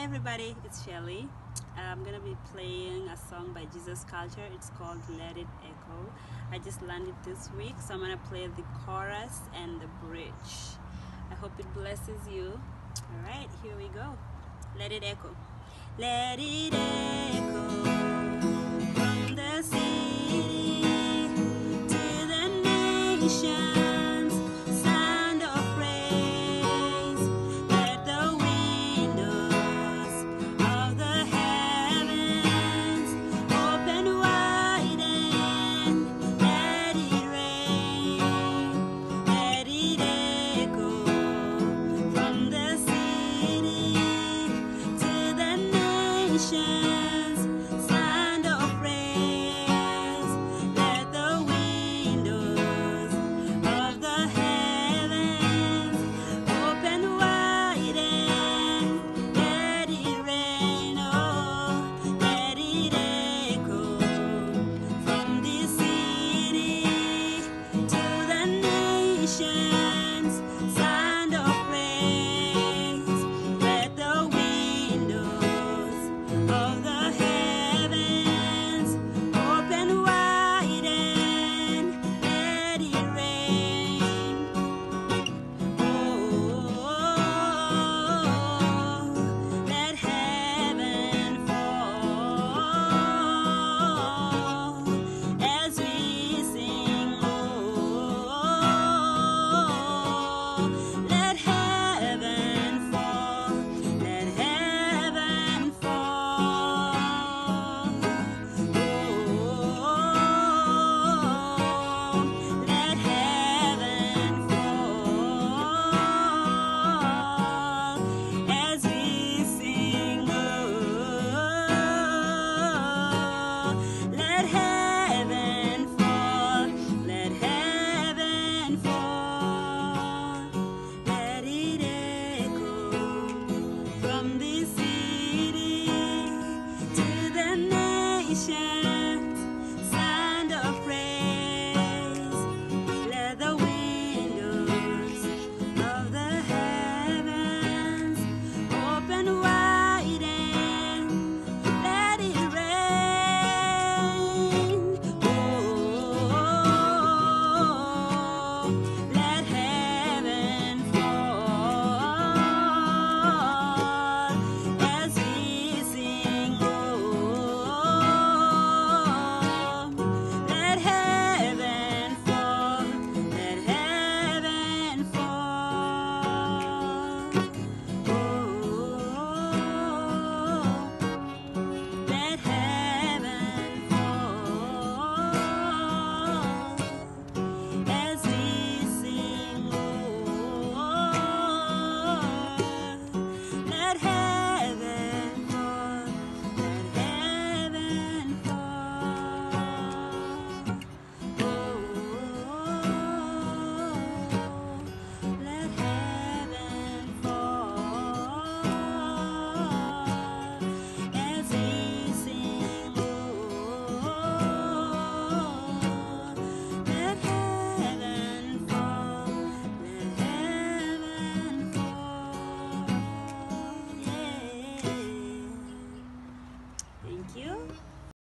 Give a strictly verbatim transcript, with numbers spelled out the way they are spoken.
everybody, it's Shelly. I'm gonna be playing a song by Jesus Culture. It's called Let It Echo. I just learned it this week, so I'm gonna play the chorus and the bridge. I hope it blesses you. Alright, here we go. Let it echo. Let it echo from the city to the nations. Sound of praise. Let the windows of the heavens open wide and let it rain. Let it echo from the city to the nation.